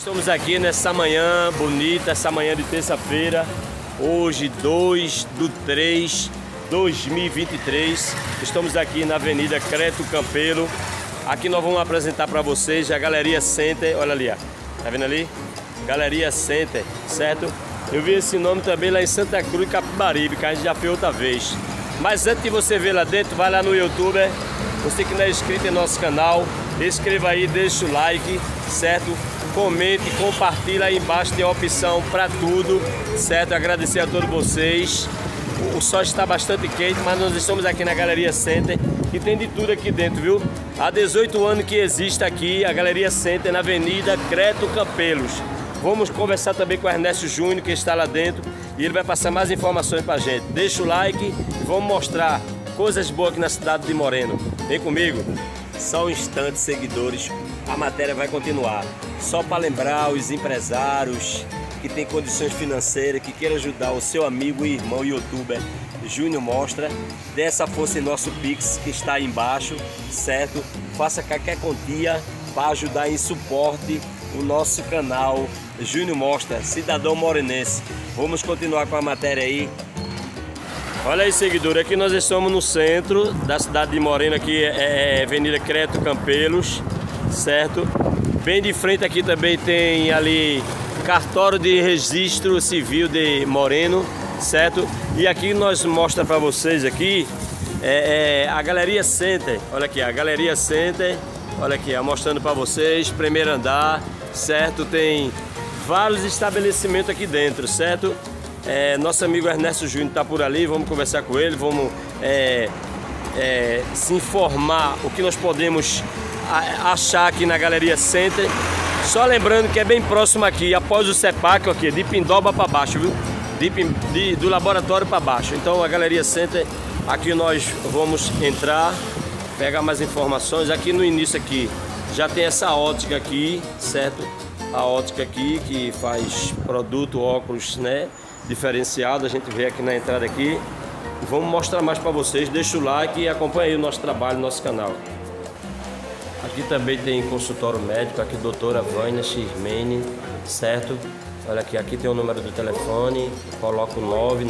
Estamos aqui nessa manhã bonita, essa manhã de terça-feira, hoje 2/3/2023. Estamos aqui na Avenida Creto Campelo. Aqui nós vamos apresentar para vocês a Galeria Center. Olha ali, ó. Tá vendo ali? Galeria Center, certo? Eu vi esse nome também lá em Santa Cruz, Capibaribe, que a gente já fez outra vez. Mas antes de você ver lá dentro, vai lá no YouTube. Você que não é inscrito em nosso canal, inscreva aí, deixa o like, certo? Comente, compartilha aí embaixo, tem a opção para tudo, certo? Agradecer a todos vocês. O sol está bastante quente, mas nós estamos aqui na Galeria Center e tem de tudo aqui dentro, viu? Há 18 anos que existe aqui a Galeria Center na Avenida Creto Campelos. Vamos conversar também com o Ernesto Júnior, que está lá dentro, e ele vai passar mais informações pra gente. Deixa o like e vamos mostrar coisas boas aqui na cidade de Moreno. Vem comigo. Só um instante, seguidores, a matéria vai continuar. Só para lembrar os empresários que têm condições financeiras, que queiram ajudar o seu amigo e irmão youtuber Júnior Mostra, dê essa força em nosso Pix que está aí embaixo, certo? Faça qualquer quantia para ajudar em suporte o nosso canal Júnior Mostra, cidadão morenense. Vamos continuar com a matéria aí. Olha aí, seguidor, aqui nós estamos no centro da cidade de Moreno, aqui é Avenida Creto Campelos, certo? Bem de frente aqui também tem ali cartório de registro civil de Moreno, certo? E aqui nós mostra para vocês aqui a Galeria Center. Olha aqui, a Galeria Center, olha aqui, mostrando para vocês, primeiro andar, certo? Tem vários estabelecimentos aqui dentro, certo? Nosso amigo Ernesto Júnior está por ali, vamos conversar com ele, vamos se informar o que nós podemos achar aqui na Galeria Center. Só lembrando que é bem próximo aqui, após o CEPAC, aqui, de Pindoba para baixo, viu? Do laboratório para baixo. Então a Galeria Center, aqui nós vamos entrar, pegar mais informações. Aqui no início aqui já tem essa ótica aqui, certo? A ótica aqui que faz produto, óculos, né? Diferenciado, a gente vê aqui na entrada aqui. Vamos mostrar mais para vocês. Deixa o like e acompanhe aí o nosso trabalho, nosso canal. Aqui também tem consultório médico, aqui doutora Vânia Xirmene, certo? Olha aqui, aqui tem o número do telefone, coloca o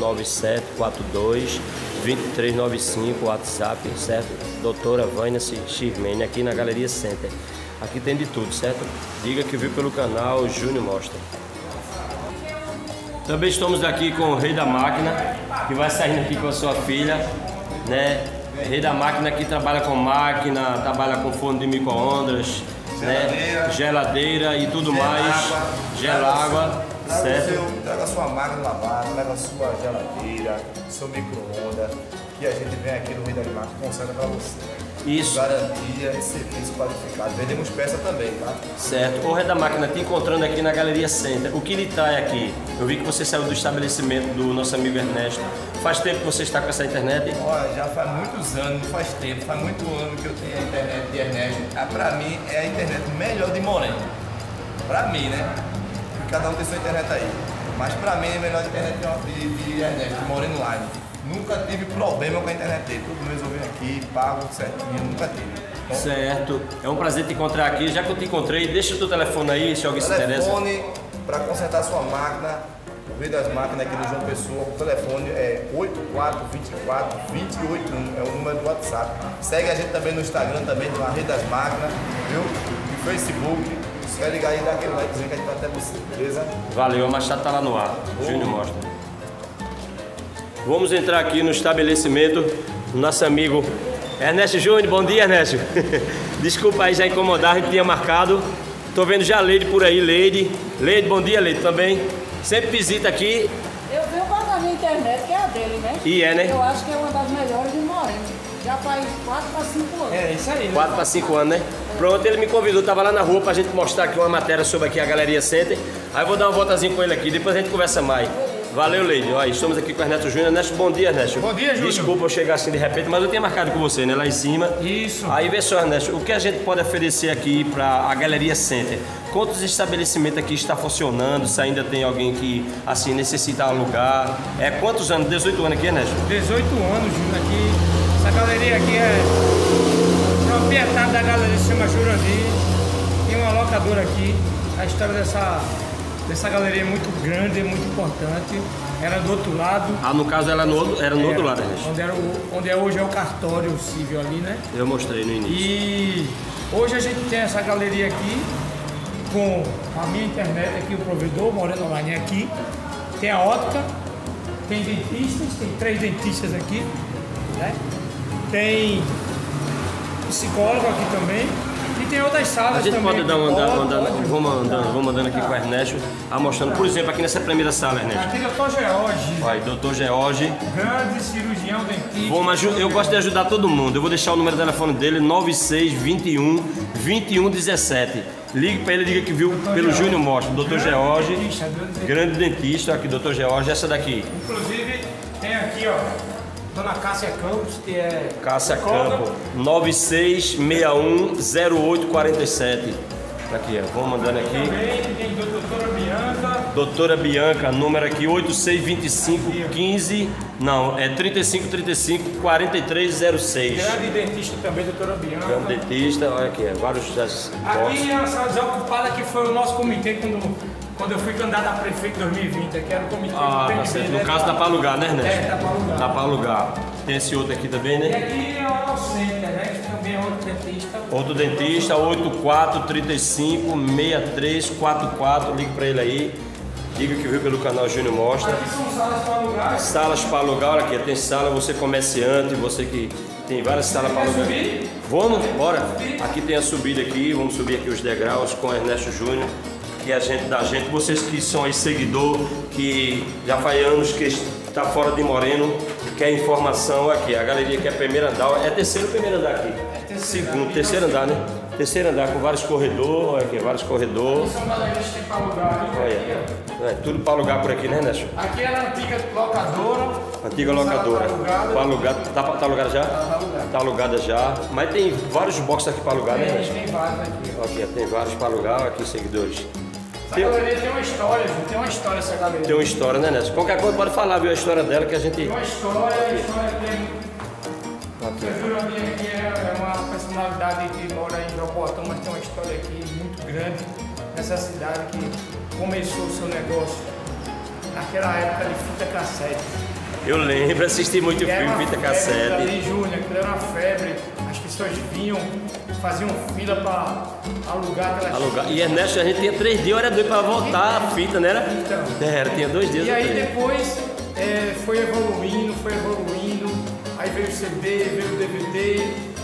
99742-2395, WhatsApp, certo? Doutora Vânia Xirmene, aqui na Galeria Center. Aqui tem de tudo, certo? Diga que viu pelo canal Júnior Mostra. Também estamos aqui com o Rei da Máquina, que vai saindo aqui com a sua filha, né? Rei da Máquina que trabalha com máquina, trabalha com forno de micro-ondas, né? Geladeira e tudo mais, gelágua, certo? Você traga a sua máquina lavada, leva a sua geladeira, seu micro-ondas, que a gente vem aqui no Rei da Máquina e conserta para você. Isso. Garantia e serviço qualificado. Vendemos peça também, tá? Certo. O Rei da Máquina te encontrando aqui na Galeria Center. O que lhe trai aqui? Eu vi que você saiu do estabelecimento do nosso amigo Ernesto. Faz tempo que você está com essa internet? Olha, já faz muitos anos, não faz tempo, faz muito ano que eu tenho a internet de Ernesto. Pra mim é a internet melhor de Moreno. Pra mim, né? Cada um tem sua internet aí. Mas pra mim é a melhor internet de Ernesto, de Moreno Line. Nunca tive problema com a internet dele, tudo resolvi aqui, pago certinho, nunca tive. Então, certo, é um prazer te encontrar aqui. Já que eu te encontrei, deixa o teu telefone aí, se alguém se interessa. Telefone para consertar sua máquina, o Rei das Máquinas aqui no João Pessoa, o telefone é 8424-281, é o número do WhatsApp. Segue a gente também no Instagram, também, no Rei das Máquinas, viu? E Facebook. Se quer ligar aí, dá aquele likezinho que a gente vai até você, beleza? Valeu, a Machado tá lá no ar, Júnior Mostra. Vamos entrar aqui no estabelecimento do nosso amigo Ernesto Júnior. Bom dia, Ernesto. Desculpa aí já incomodar, a gente tinha marcado. Tô vendo já a Leide por aí, Leide. Leide, bom dia, Leide, também. Sempre visita aqui. Eu venho para a minha internet, que é a dele, né? E é, né? Eu acho que é uma das melhores de Moreno. Já faz 4 para 5 anos. É isso aí, né? 4 para 5 anos, né? Pronto, ele me convidou, tava lá na rua pra gente mostrar aqui uma matéria sobre aqui a Galeria Center. Aí eu vou dar uma voltazinha com ele aqui, depois a gente conversa mais. Valeu, Leide. Ó, estamos aqui com o Ernesto Júnior. Ernesto, bom dia, Ernesto. Bom dia, Júnior. Desculpa eu chegar assim de repente, mas eu tinha marcado com você, né? Lá em cima. Isso. Aí vê só, Ernesto, o que a gente pode oferecer aqui para a Galeria Center? Quantos estabelecimentos aqui está funcionando? Se ainda tem alguém que, assim, necessita alugar? Quantos anos? 18 anos aqui, Ernesto? 18 anos, Júnior, aqui. Essa galeria aqui é proprietário da galeria, se chama Jurandir. Tem uma locadora aqui. a história dessa galeria é muito grande, é muito importante. Era do outro lado. Ah, no caso ela era no outro lado, Ernesto. Onde hoje é o cartório civil ali, né? Eu mostrei no início. E hoje a gente tem essa galeria aqui com a minha internet aqui, o provedor, Moreno Online aqui. Tem a ótica, tem dentistas, tem 3 dentistas aqui, né? Tem psicólogo aqui também. E tem outras salas A gente também. pode dar uma vamos andando aqui com o Ernesto, mostrando, por exemplo, aqui nessa primeira sala, Ernesto. Aqui é o Dr. George. Olha, Dr. George. Grande cirurgião dentista. Eu gosto de ajudar todo mundo. Eu vou deixar o número de telefone dele, 9621 2117. Ligue para ele, diga que viu pelo Júnior Mostra. Dr. George, grande dentista. Aqui, Dr. George, essa daqui. Inclusive, tem aqui, ó, Dona Cássia Campos, que é... Cássia Campos, 96610847. Aqui, ó, vamos mandando aqui. Também tem doutora Bianca. Doutora Bianca, número aqui, 862515, não, é 3535-4306. Grande dentista também, doutora Bianca. Grande dentista, olha aqui, vários das aqui é a sala desocupada que foi o nosso comitê quando eu fui candidato a prefeito em 2020, que era o comitê do tá PMB, certo. né? No caso dá para alugar, né, Ernesto? É, dá para alugar. Dá para alugar. Tem esse outro aqui também, E né? aqui é o Alcenter, né? Que também é outro dentista. Outro dentista, 8435-6344, ligue para ele aí. Diga que viu pelo canal Júnior Mostra. Aqui são salas para alugar. Salas para alugar, olha aqui, tem sala, você comerciante, você que tem várias salas para alugar. Subir? Vamos, bora. Aqui tem a subida aqui, vamos subir aqui os degraus com Ernesto Júnior, que é a gente da gente. Vocês que são aí seguidor, que já faz anos que está fora de Moreno, quer informação aqui. A galeria que é primeiro andar, é terceiro ou primeiro andar aqui? Segundo, terceiro andar, né? Terceiro andar com vários corredores, olha aqui, vários corredores. São galerias que tem para alugar. Olha, tudo para alugar por aqui, né, Ernesto? Aqui era a antiga locadora. Antiga locadora. Para alugar, tá alugada já? Tá alugada. Tá alugada já. Mas tem vários boxes aqui para alugar, né, Ernesto? Tem vários aqui. Aqui, tem vários para alugar, aqui, seguidores. Essa galeria tem uma história, gente. Tem uma história essa galeria. Tem uma história, né, Ernesto? Qualquer coisa pode falar, viu, a história dela que a gente... Tem uma história, a história tem... Aqui. O Jurandir aqui é uma personalidade que mora em Jabotão, mas tem uma história aqui muito grande nessa cidade que começou o seu negócio naquela época de fita cassete. Eu lembro, assisti muito filme, fita cassete. Ali, Júnior, aquilo era uma febre, as pessoas vinham, faziam fila para alugar aquelas Alugar. E Ernesto, a gente tinha 3 dias, era doido para voltar a fita, né? Então. Era, tinha 2 dias. E aí depois foi evoluindo, aí veio o CD, veio o DVD,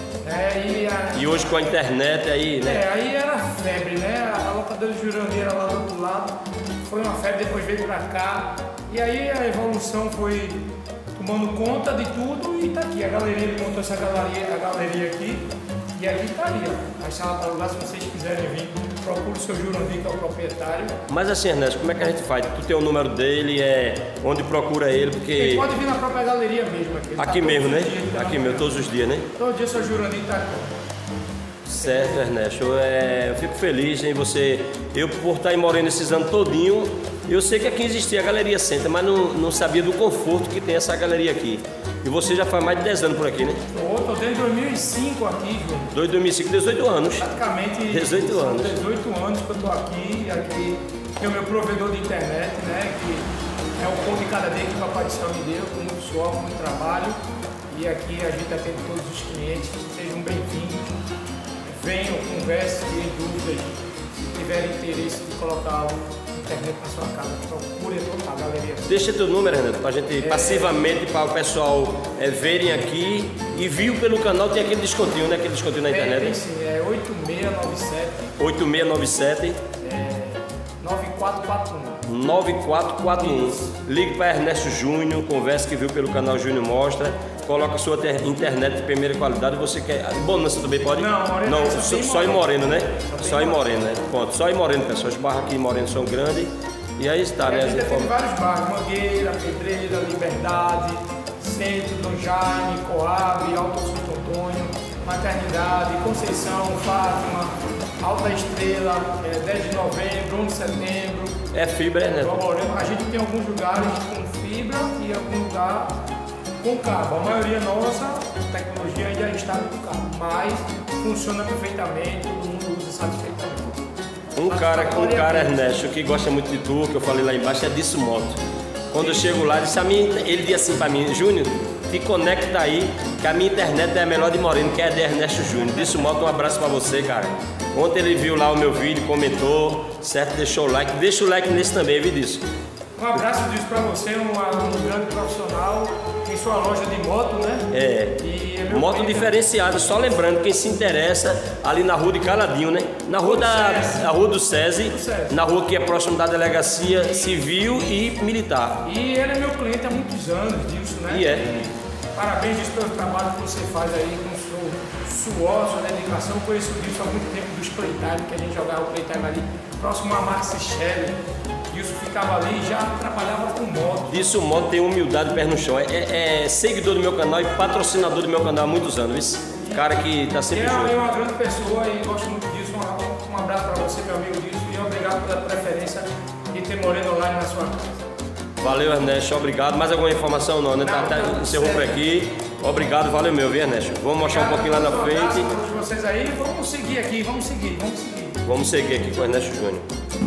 E hoje com a internet aí, né? aí era febre, né? A locadora de Jurandir era lá do outro lado, foi uma febre, depois veio pra cá, e aí a evolução foi tomando conta de tudo e tá aqui. A galeria, ele montou essa galeria aqui, e aqui tá ali, ó. A sala para alugar, se vocês quiserem vir, procure o seu Jurandir, que é o proprietário. Mas assim, Ernesto, como é que a gente faz? Tu tem o número dele, onde procura ele, porque... Ele pode vir na própria galeria mesmo aqui. Aqui mesmo, né? Aqui mesmo, todos os dias, né? Todo dia o seu Jurandir tá aqui. Certo, Ernesto. Eu fico feliz em você. Eu, por estar em Moreno esses anos todinho, eu sei que aqui existia a Galeria Center, mas não sabia do conforto que tem essa galeria aqui. E você já faz mais de 10 anos por aqui, né? Estou desde 2005 aqui, Júnior. Desde 2005, 18 anos. Praticamente 18 anos. 18 anos que eu estou aqui. Aqui tem o meu provedor de internet, né? Que é o pão de cada dia que o Papai do Céu me deu, com muito suor, com muito trabalho. E aqui a gente atende todos os clientes. Sejam bem-vindos. Venham, conversem, tirem dúvidas. Se tiverem interesse de colocar internet na sua casa, procure a galeria. Deixa teu número, Renato, pra gente passivamente, para o pessoal verem aqui e viu pelo canal, tem aquele descontinho, né? Aquele descontinho na internet. Tem sim, é 8697 8697 9441. 9441. Ligue para Ernesto Júnior, converse que viu pelo canal Júnior Mostra, coloca sua internet de primeira qualidade. Você quer. Bonança também pode? Não, Moreno. Não, só em Moreno, né? Só em Moreno, né? Ponto. Só em Moreno, pessoal. Os bairros aqui em Moreno são grandes. E aí está, né? A gente tem vários bairros: Mangueira, Pedreira, Liberdade, Centro, Dom Jaime, Coab, Alto Santo Antônio, Maternidade, Conceição, Fátima, Alta Estrela, 10 de novembro, 1 de setembro. É fibra, né? A gente tem alguns lugares com fibra e algum lugar com cabo. A maioria nossa, a tecnologia ainda está com cabo, mas funciona perfeitamente, todo mundo usa satisfeitamente. Um cara, Ernesto, que gosta muito de tu, que eu falei lá embaixo, é Disso Moto. Quando eu chego lá, ele disse assim pra mim: Júnior, te conecta aí, que a minha internet é a melhor de Moreno, que é a de Ernesto Júnior. Disso Moto, um abraço pra você, cara. Ontem ele viu lá o meu vídeo, comentou, certo? Deixou o like. Deixa o like nesse também, viu disso? Um abraço disso pra você, um grande profissional, em sua loja de moto, né? Moto diferenciada, só lembrando, quem se interessa, ali na rua de Caladinho, né? Na rua rua do SESI, na rua que é próximo da Delegacia Civil e Militar. E ele é meu cliente há muitos anos disso, né? Parabéns disso pelo trabalho que você faz aí com o seu suor, sua dedicação. Eu conheço disso há muito tempo dos playtime, que a gente jogava o playtime ali, próximo a Maxi Shelley. Isso ficava ali e já trabalhava com moto. Disso Moto tem humildade e pé no chão. É seguidor do meu canal e patrocinador do meu canal há muitos anos. Cara que tá sempre junto. É uma grande pessoa e gosto muito disso. Um abraço para você, meu amigo disso. E obrigado pela preferência de ter Moreno Online na sua casa. Valeu, Ernesto. Obrigado. Mais alguma informação? Não, né? Encerrou por aqui. Obrigado, valeu meu, viu, Ernesto? Vamos mostrar um pouquinho lá na frente. Vocês aí, vamos seguir aqui, vamos seguir. Vamos seguir aqui com o Ernesto Júnior.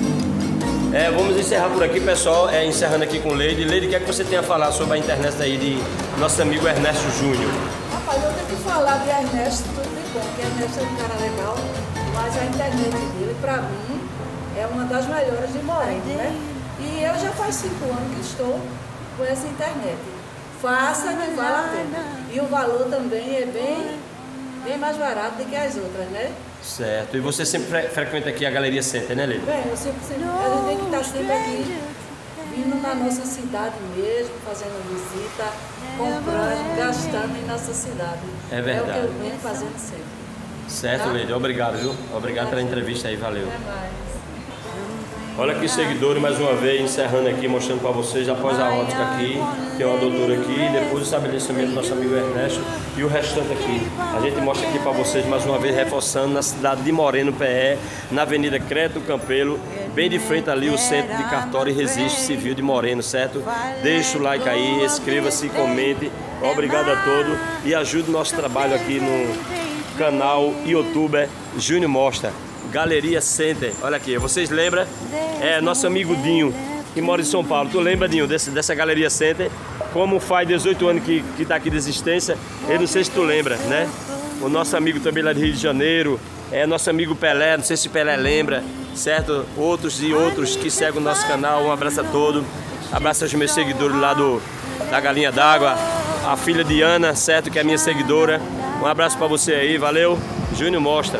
Vamos encerrar por aqui, pessoal. Encerrando aqui com o Leide. Leide, o que é que você tem a falar sobre a internet aí de nosso amigo Ernesto Júnior? Rapaz, eu tenho que falar de Ernesto, tudo de bom, que Ernesto é um cara legal, mas a internet dele, pra mim, é uma das melhores de Moreno, né? E eu já faz 5 anos que estou com essa internet. Faça que vale a pena. E o valor também é bem mais barato do que as outras, né? Certo. E você sempre frequenta aqui a Galeria Center, né, Leide? Bem, eu sempre, a gente tem que estar sempre aqui, vindo na nossa cidade mesmo, fazendo visita, comprando, gastando em nossa cidade. É verdade. É o que eu venho fazendo sempre. Certo, tá? Leide. Obrigado, viu? Obrigado pela entrevista aí, valeu. Até mais. Olha aqui, seguidores, mais uma vez, encerrando aqui, mostrando para vocês, após a ótica aqui, tem uma doutora aqui, depois o estabelecimento do nosso amigo Ernesto e o restante aqui. A gente mostra aqui para vocês, mais uma vez, reforçando, na cidade de Moreno, PE, na Avenida Crédito Campelo, bem de frente ali o Centro de Cartório e Registro Civil de Moreno, certo? Deixa o like aí, inscreva-se, comente. Obrigado a todos e ajude o nosso trabalho aqui no canal YouTube Júnior Mostra. Galeria Center, olha aqui, vocês lembram? Nosso amigo Dinho, que mora em São Paulo. Tu lembra, Dinho, dessa Galeria Center? Como faz 18 anos que tá aqui de existência, eu não sei se tu lembra, né? O nosso amigo também lá do Rio de Janeiro, nosso amigo Pelé, não sei se Pelé lembra, certo? Outros que seguem o nosso canal, um abraço a todos. Abraço aos meus seguidores lá da Galinha d'Água, a filha de Ana, certo? Que é minha seguidora. Um abraço pra você aí, valeu. Júnior Mostra.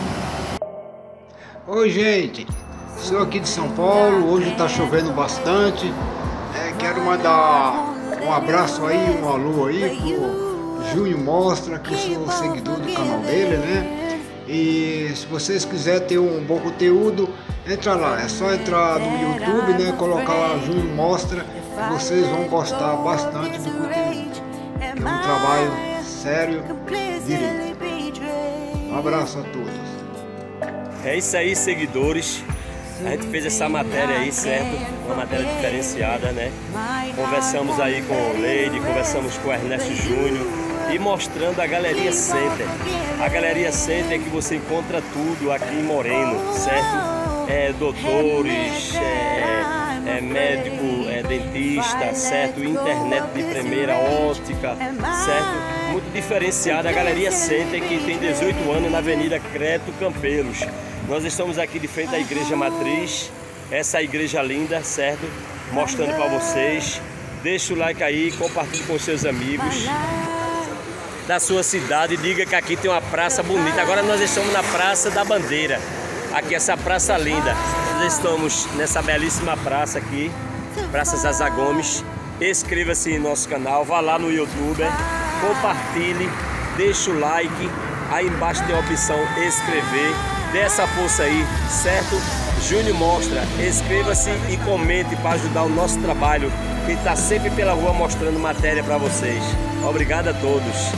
Oi gente, sou aqui de São Paulo, hoje está chovendo bastante, quero mandar um abraço aí, um alô aí pro Júnior Mostra, que eu sou seguidor do canal dele, né? E se vocês quiserem ter um bom conteúdo, entra lá, é só entrar no YouTube, né? Colocar lá Júnior Mostra, e vocês vão gostar bastante do conteúdo. É um trabalho sério, direito. Um abraço a todos. É isso aí, seguidores. A gente fez essa matéria aí, certo? Uma matéria diferenciada, né? Conversamos aí com o Leide, conversamos com o Ernesto Júnior e mostrando a Galeria Center. A Galeria Center é que você encontra tudo aqui em Moreno, certo? Doutores, médico, dentista, certo? Internet de primeira, ótica, certo? Muito diferenciada a Galeria Center, que tem 18 anos na Avenida Crédito Campelos. Nós estamos aqui de frente à Igreja Matriz, essa igreja linda, certo? Mostrando para vocês. Deixa o like aí, compartilhe com seus amigos da sua cidade, diga que aqui tem uma praça bonita. Agora nós estamos na Praça da Bandeira, aqui essa praça linda. Nós estamos nessa belíssima praça aqui, Praça Zaza Gomes. Inscreva-se em nosso canal, vá lá no YouTube, compartilhe, deixa o like, aí embaixo tem a opção inscrever, dê essa força aí, certo? Júnior Mostra, inscreva-se e comente para ajudar o nosso trabalho, que está sempre pela rua mostrando matéria para vocês. Obrigado a todos.